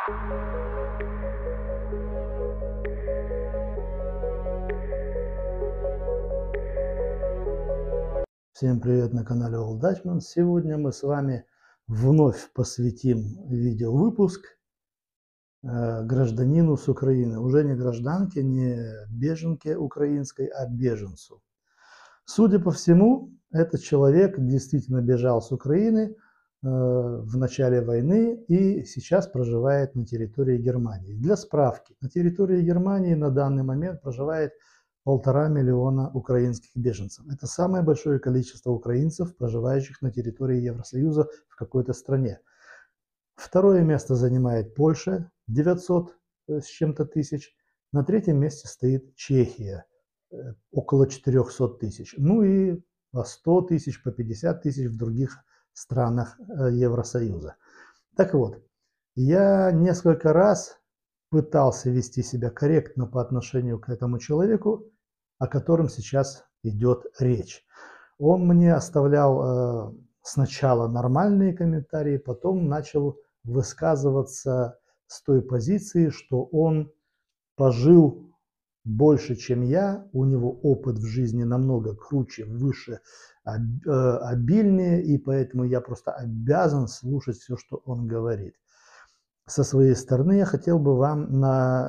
Всем привет на канале All Dutchman. Сегодня мы с вами вновь посвятим видеовыпуск гражданину с Украины. Уже не гражданке, не беженке украинской, а беженцу. Судя по всему, этот человек действительно бежал с Украины в начале войны и сейчас проживает на территории Германии. Для справки, на территории Германии на данный момент проживает 1,5 миллиона украинских беженцев. Это самое большое количество украинцев, проживающих на территории Евросоюза в какой-то стране. Второе место занимает Польша, 900 с чем-то тысяч. На третьем месте стоит Чехия, около 400 тысяч. Ну и по 100 тысяч, по 50 тысяч в других странах Евросоюза. Так вот, я несколько раз пытался вести себя корректно по отношению к этому человеку, о котором сейчас идет речь. Он мне оставлял сначала нормальные комментарии, потом начал высказываться с той позиции, что он пожил больше, чем я, у него опыт в жизни намного круче, выше, обильнее, и поэтому я просто обязан слушать все, что он говорит. Со своей стороны я хотел бы вам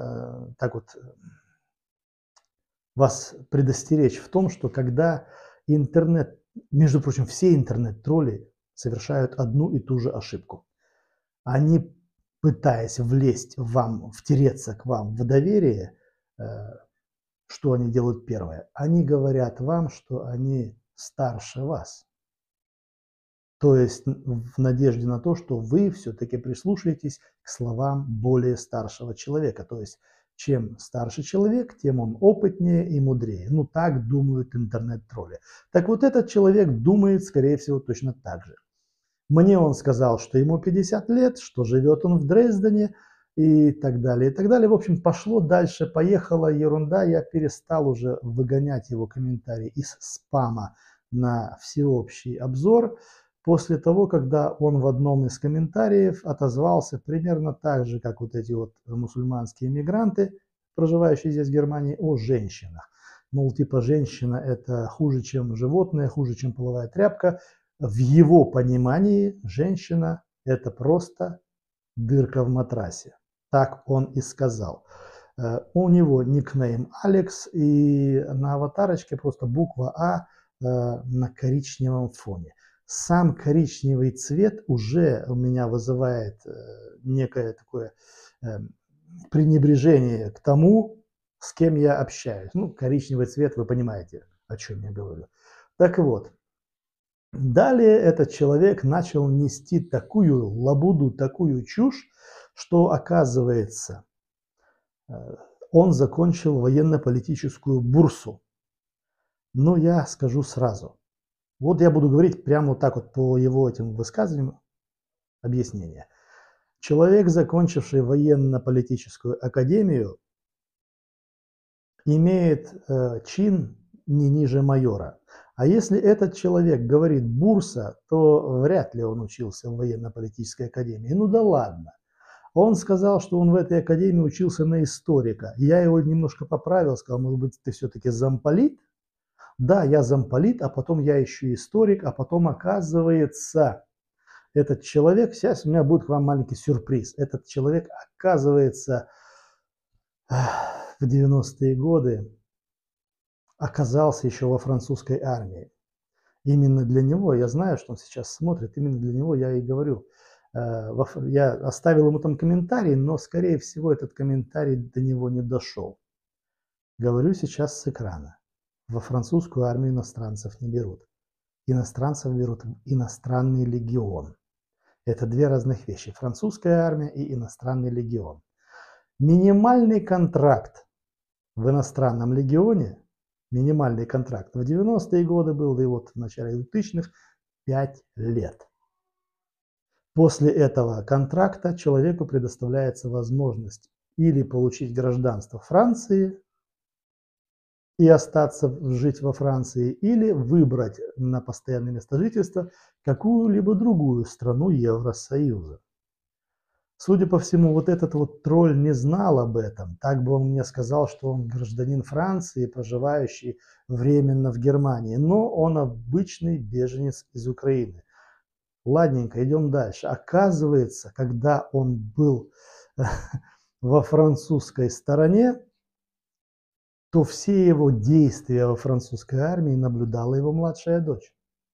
вас предостеречь в том, что когда интернет, между прочим, все интернет-тролли совершают одну и ту же ошибку. Они, пытаясь влезть втереться к вам в доверие, что они делают первое? Они говорят вам, что они старше вас. То есть в надежде на то, что вы все-таки прислушаетесь к словам более старшего человека. То есть чем старше человек, тем он опытнее и мудрее. Ну так думают интернет-тролли. Так вот этот человек думает, скорее всего, точно так же. Мне он сказал, что ему 50 лет, что живет он в Дрездене и так далее, и так далее. В общем, пошло дальше, поехала ерунда. Я перестал уже выгонять его комментарии из спама на всеобщий обзор. После того, когда он в одном из комментариев отозвался примерно так же, как вот эти вот мусульманские мигранты, проживающие здесь в Германии, о женщинах. Мол, типа женщина это хуже, чем животное, хуже, чем половая тряпка. В его понимании женщина это просто дырка в матрасе. Так он и сказал. У него никнейм Алекс, и на аватарочке просто буква А на коричневом фоне. Сам коричневый цвет уже у меня вызывает некое такое пренебрежение к тому, с кем я общаюсь. Ну, коричневый цвет, вы понимаете, о чем я говорю. Так вот, далее этот человек начал нести такую лабуду, такую чушь, что оказывается, он закончил военно-политическую бурсу. Но я скажу сразу. Вот я буду говорить прямо вот так вот по его этим высказываниям объяснения. Человек, закончивший военно-политическую академию, имеет чин не ниже майора. А если этот человек говорит бурса, то вряд ли он учился в военно-политической академии. Ну да ладно. Он сказал, что он в этой академии учился на историка. Я его немножко поправил, сказал, может быть, ты все-таки замполит? Да, я замполит, а потом я еще историк, а потом оказывается, этот человек, сейчас у меня будет к вам маленький сюрприз, этот человек оказывается в 90-е годы оказался еще во французской армии. Именно для него, я знаю, что он сейчас смотрит, именно для него я и говорю. Я оставил ему там комментарий, но, скорее всего, этот комментарий до него не дошел. Говорю сейчас с экрана. Во французскую армию иностранцев не берут. Иностранцев берут в иностранный легион. Это две разных вещи. Французская армия и иностранный легион. Минимальный контракт в иностранном легионе, минимальный контракт в 90-е годы был, и вот в начале 2000-х 5 лет. После этого контракта человеку предоставляется возможность или получить гражданство Франции и остаться жить во Франции, или выбрать на постоянное место жительства какую-либо другую страну Евросоюза. Судя по всему, вот этот вот тролль не знал об этом. Так бы он мне сказал, что он гражданин Франции, проживающий временно в Германии. Но он обычный беженец из Украины. Ладненько, идем дальше. Оказывается, когда он был во французской стороне, то все его действия во французской армии наблюдала его младшая дочь.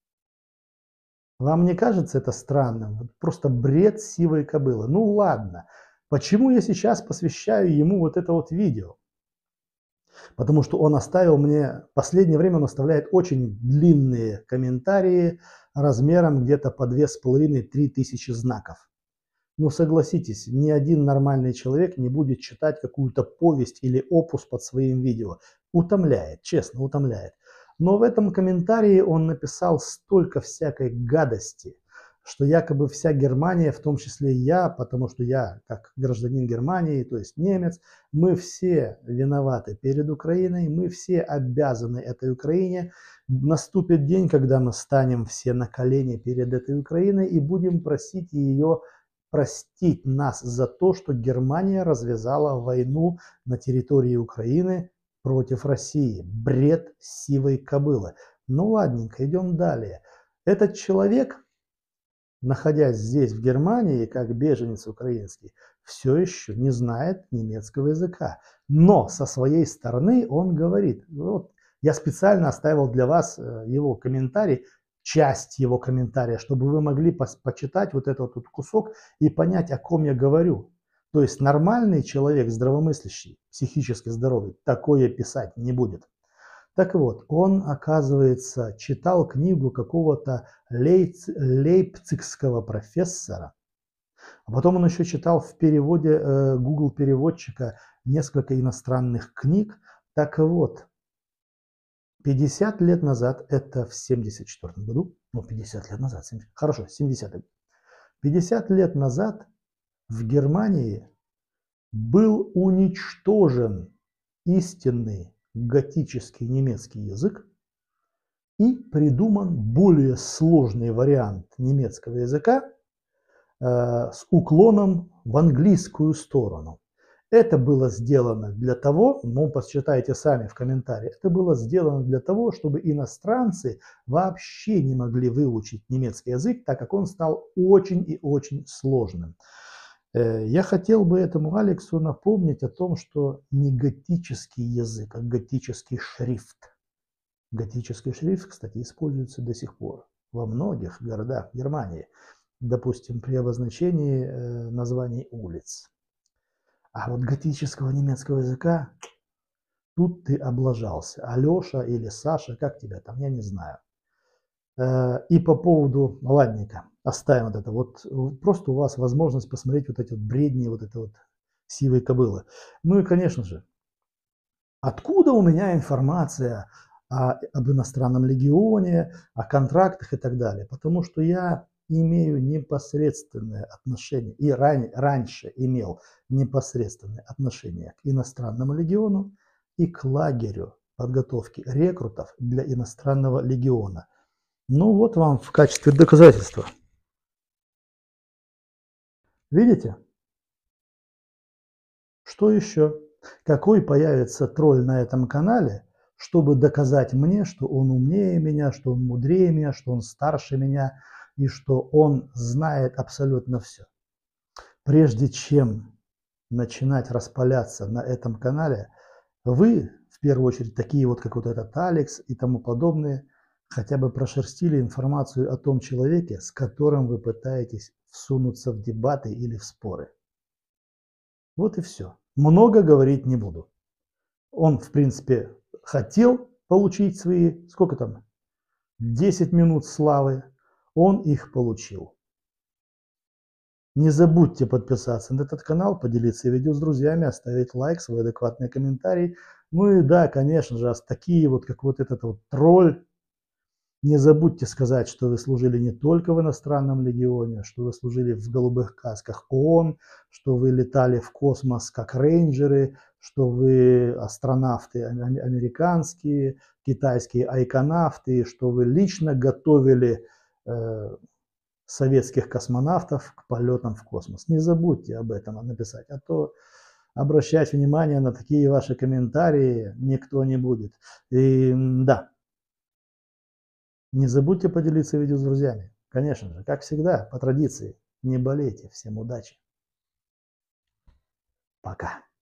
Вам не кажется это странным? Вот просто бред сивой кобылы. Ну ладно, почему я сейчас посвящаю ему вот это вот видео? Потому что он оставил мне, в последнее время он оставляет очень длинные комментарии размером где-то по 2500–3 тысячи знаков. Ну согласитесь, ни один нормальный человек не будет читать какую-то повесть или опус под своим видео. Утомляет, честно, утомляет. Но в этом комментарии он написал столько всякой гадости, что якобы вся Германия, в том числе и я, потому что я, как гражданин Германии, то есть немец, мы все виноваты перед Украиной, мы все обязаны этой Украине. Наступит день, когда мы станем все на колени перед этой Украиной и будем просить ее простить нас за то, что Германия развязала войну на территории Украины против России. Бред сивой кобылы. Ну ладненько, идем далее. Этот человек, находясь здесь, в Германии, как беженец украинский, все еще не знает немецкого языка. Но со своей стороны он говорит, вот я специально оставил для вас его комментарий, часть его комментария, чтобы вы могли почитать вот этот вот кусок и понять, о ком я говорю. То есть нормальный человек, здравомыслящий, психически здоровый, такое писать не будет. Так вот, он, оказывается, читал книгу какого-то лейпцигского профессора, а потом он еще читал в переводе Google переводчика несколько иностранных книг. Так вот, 50 лет назад, это в 74 году, ну 50 лет назад, хорошо, 70-й, 50 лет назад в Германии был уничтожен истинный готический немецкий язык и придуман более сложный вариант немецкого языка с уклоном в английскую сторону. Это было сделано для того, ну, посчитайте сами в комментариях, это было сделано для того, чтобы иностранцы вообще не могли выучить немецкий язык, так как он стал очень и очень сложным. Я хотел бы этому Алексу напомнить о том, что не готический язык, а готический шрифт. Готический шрифт, кстати, используется до сих пор во многих городах Германии, допустим, при обозначении названий улиц. А вот готического немецкого языка, тут ты облажался. Алеша или Саша, как тебя там, я не знаю. И по поводу, ладненько, оставим вот это. Вот просто у вас возможность посмотреть вот эти вот бредни, вот это вот сивые кобылы. Ну и, конечно же, откуда у меня информация об иностранном легионе, о контрактах и так далее? Потому что я имею непосредственное отношение, и раньше имел непосредственное отношение к иностранному легиону и к лагерю подготовки рекрутов для иностранного легиона. Ну вот вам в качестве доказательства. Видите? Что еще? Какой появится тролль на этом канале, чтобы доказать мне, что он умнее меня, что он мудрее меня, что он старше меня и что он знает абсолютно все. Прежде чем начинать распаляться на этом канале, вы, в первую очередь, такие вот, как вот этот Алекс и тому подобные, хотя бы прошерстили информацию о том человеке, с которым вы пытаетесь всунуться в дебаты или в споры. Вот и все. Много говорить не буду. Он, в принципе, хотел получить свои, сколько там, 10 минут славы. Он их получил. Не забудьте подписаться на этот канал, поделиться видео с друзьями, оставить лайк, свой адекватный комментарий. Ну и да, конечно же, такие вот, как вот этот вот тролль. Не забудьте сказать, что вы служили не только в иностранном легионе, что вы служили в голубых касках ООН, что вы летали в космос как рейнджеры, что вы астронавты американские, китайские айконавты, что вы лично готовили советских космонавтов к полетам в космос. Не забудьте об этом написать, а то обращать внимание на такие ваши комментарии никто не будет. И да, не забудьте поделиться видео с друзьями. Конечно же, как всегда, по традиции, не болейте. Всем удачи. Пока.